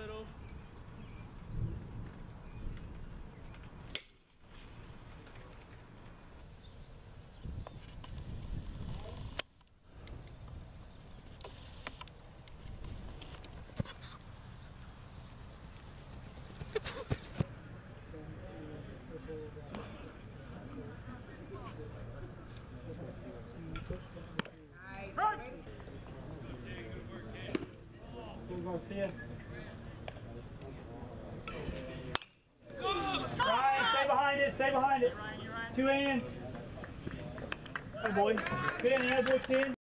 little. Ryan, stay behind it, stay behind it. 2 hands. Good boy. Good in the elbow, 10.